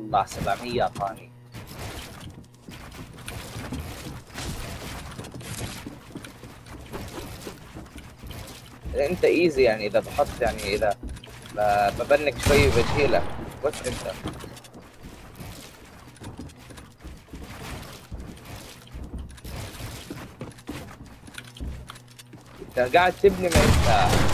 الله 700 اعطاني. انت ايزي يعني، اذا بحط يعني اذا ببنك شوي بشيلك. وش انت؟ انت قاعد تبني ما انت